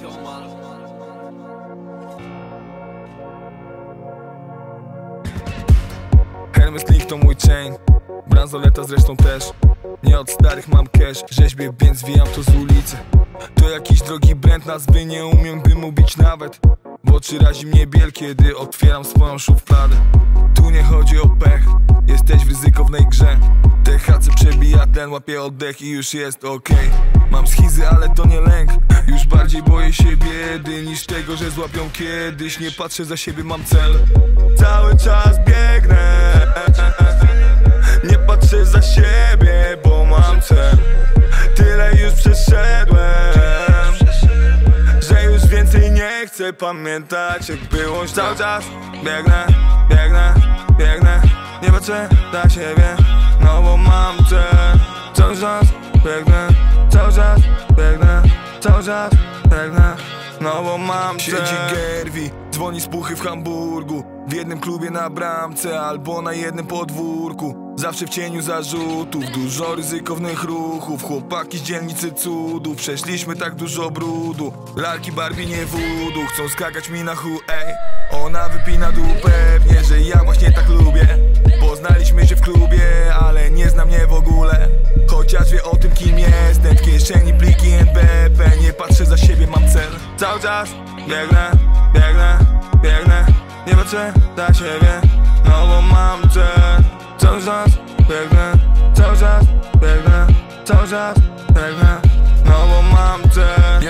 Hermes Link to mój chain, bransoleta zresztą też. Nie od starych mam cash, rzeźbię, więc zwijam to z ulicy. To jakiś drogi brand, nazwy nie umiem by mówić nawet. W oczy razi mnie biel, kiedy otwieram swoją szufladę. Tu nie chodzi o pech, jesteś w ryzykownej grze. THC przebija ten, łapie oddech i już jest okej. Mam schizy, ale to nie lęk. Już bardziej boję się biedy niż tego, że złapią kiedyś. Nie patrzę za siebie, mam cel. Cały czas biegnę. Nie patrzę za siebie, bo mam cel. Tyle już przeszedłem, że już więcej nie chcę pamiętać jak było. Cały czas biegnę, biegnę, biegnę. Nie patrzę za siebie, no bo mam cel. Cały czas biegnę, cały czas biegnę, cały czas biegnę, no bo mam cel. Siedzi Gerwi, dzwoni z puchy w Hamburgu. W jednym klubie na bramce albo na jednym podwórku. Zawsze w cieniu zarzutów, dużo ryzykownych ruchów. Chłopaki z dzielnicy cudów, przeszliśmy tak dużo brudu. Lalki Barbie nie voodoo, chcą skakać mi na ej. Ona wypina dół pewnie, że ja właśnie tak lubię. Poznaliśmy się w klubie, ale nie zna mnie w ogóle. Chociaż wie o tym kim jestem, w kieszeni pliki NBP. Nie patrzę za siebie, mam cel. Cały czas biegnę, biegnę, biegnę. Nie patrzę za siebie, no bo mam cel. Cały czas biegnę, cały czas biegnę, cały czas biegnę, no bo mam cel.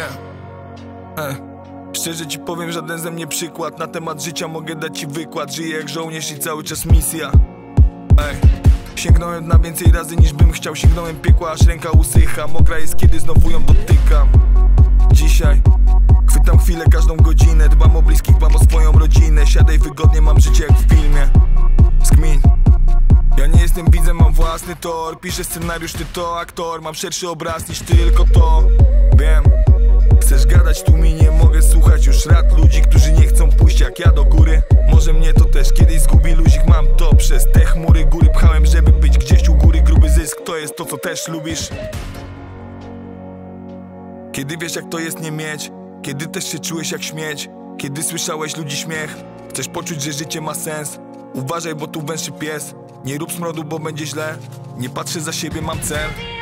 Szczerze ci powiem, żaden ze mnie przykład. Na temat życia mogę dać ci wykład. Żyję jak żołnierz i cały czas misja. Sięgnąłem na więcej razy niż bym chciał. Sięgnąłem piekła, aż ręka usycha. Mokra jest kiedy znowu ją dotykam. Dzisiaj chwytam chwilę, każdą godzinę. Dbam o bliskich, dbam o swoją rodzinę. Siadaj wygodnie, mam życie jak w filmie. Skmin. Ja nie jestem widzem, mam własny tor. Piszę scenariusz, ty to aktor. Mam szerszy obraz niż tylko to. Wiem, chcesz gadać, tu mi nie mogę słuchać już rad ludzi, którzy nie chcą pójść jak ja do góry. Może mnie to też kiedyś zgubi, luzik mam to. Przez te chmury góry pchałem, żeby być gdzieś u góry. Gruby zysk to jest to, co też lubisz. Kiedy wiesz jak to jest nie mieć, kiedy też się czułeś jak śmieć, kiedy słyszałeś ludzi śmiech. Chcesz poczuć, że życie ma sens. Uważaj, bo tu węszy pies. Nie rób smrodu, bo będzie źle. Nie patrzę za siebie, mam cel.